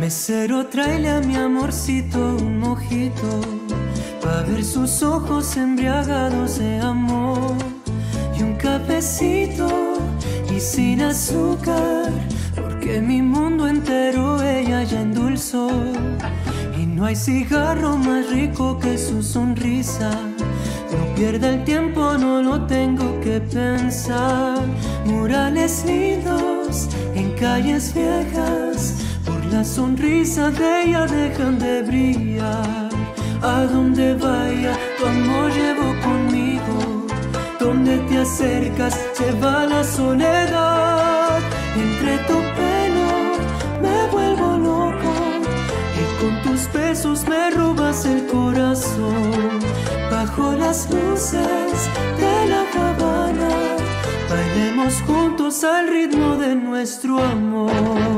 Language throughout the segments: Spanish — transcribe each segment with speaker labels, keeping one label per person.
Speaker 1: Mesero, tráele a mi amorcito un mojito, pa' ver sus ojos embriagados de amor. Y un cafecito y sin azúcar, porque mi mundo entero ella ya endulzó. Y no hay cigarro más rico que su sonrisa. No pierda el tiempo, no lo tengo que pensar. Murales lindos en calles viejas, por la sonrisa de ella dejan de brillar. A donde vaya, tu amor llevo conmigo. Donde te acercas, se va la soledad. Entre tu pelo me vuelvo loco, y con tus besos me robas el corazón. Bajo las luces de la Habana, bailemos juntos al ritmo de nuestro amor.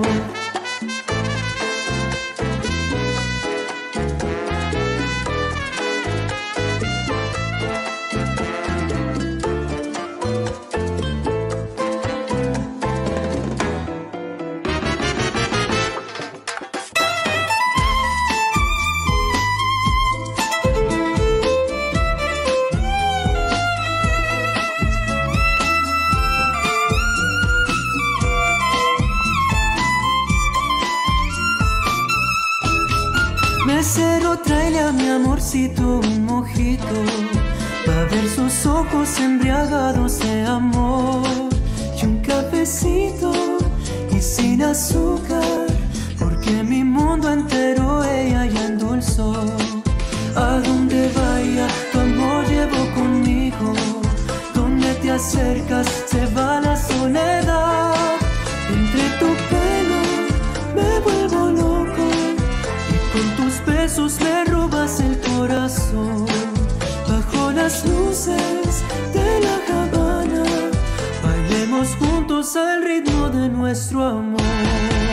Speaker 1: Mesero, tráele a mi amorcito un mojito, pa' ver sus ojos embriagados de amor. Y un cafecito y sin azúcar, porque mi mundo entero ella ya endulzó. A donde vaya, tu amor llevo conmigo. Donde te acercas, se va la soledad. Entre tu pelo me vuelvo loco, con tus besos me robas el corazón. Bajo las luces de la Habana, bailemos juntos al ritmo de nuestro amor.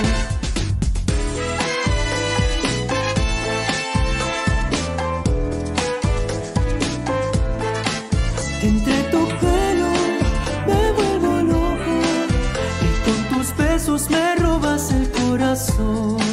Speaker 1: Entre tu pelo me vuelvo loco, y con tus besos me robas el corazón.